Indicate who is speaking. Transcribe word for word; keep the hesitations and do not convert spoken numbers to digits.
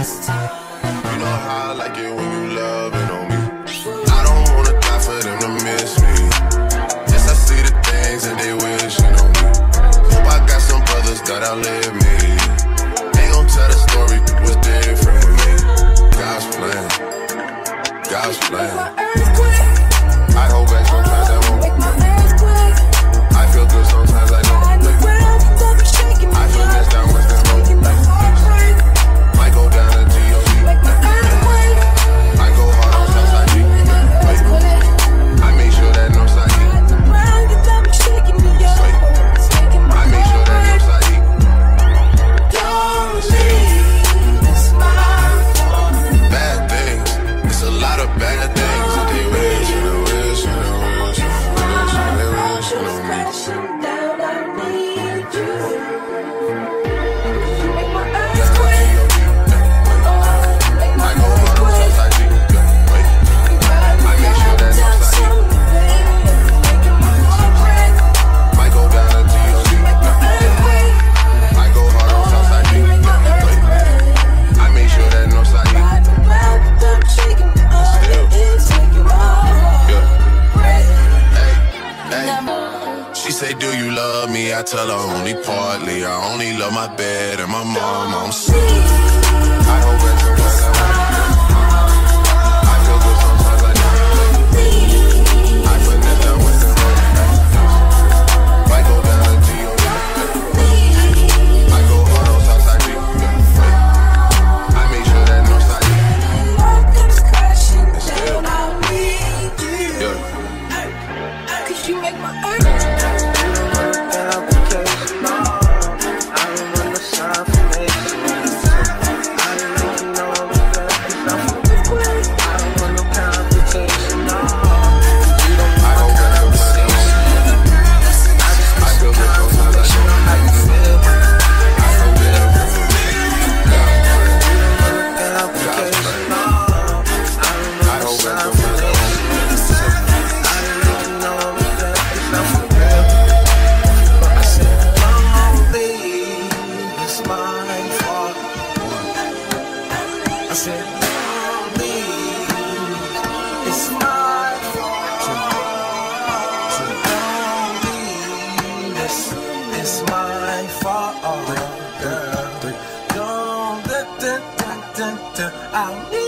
Speaker 1: You know how I like it when you loving on me. I don't wanna die for them to miss me. Yes, I see the things that they wishing on me. Hope I got some brothers that outlive me. They gon' tell the story was different with me. God's plan, God's plan. I hold back sometimes I won't. I feel good sometimes I don't. I feel this down Western Road. Might go down to G O D. I go hard on Southside G. I make sure that Northside E. I make sure that Northside E. Bad things, it's a lot of bad things that they wish and they wish and they wish and they wish and they wish on me. Say, do you love me? I tell her only partly. I only love my bed and my mom. I'm sick. I hope that sometimes I won't. I feel good sometimes I don't. I put that down with the road. Might go down to G O D. I go hard on Southside G. I make sure that Northside E. And still, yeah.
Speaker 2: Cause you make my earth.
Speaker 3: It's my fault, girl. Don't, da, da, da, da, da. I need